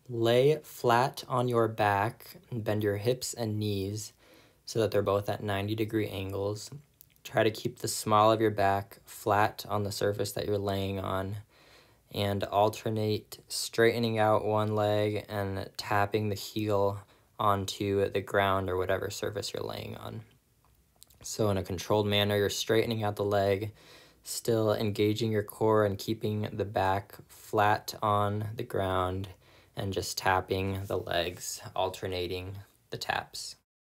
Lay flat on your back and bend your hips and knees so that they're both at 90-degree angles. Try to keep the small of your back flat on the surface that you're laying on, and alternate straightening out one leg and tapping the heel onto the ground or whatever surface you're laying on. So in a controlled manner, you're straightening out the leg, still engaging your core and keeping the back flat on the ground, and just tapping the legs, alternating the taps.